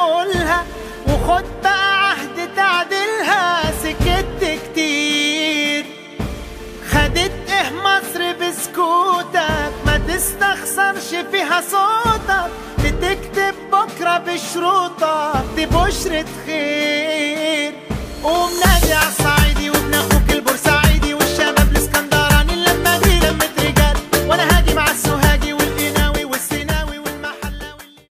تقولها، وخد بقى عهد تعدلها. سكت كتير، خدت ايه مصر بسكوتك؟ ما تستخسرش فيها صوتك، بتكتب بكرة بشروطك، دي بشرة خير. قوم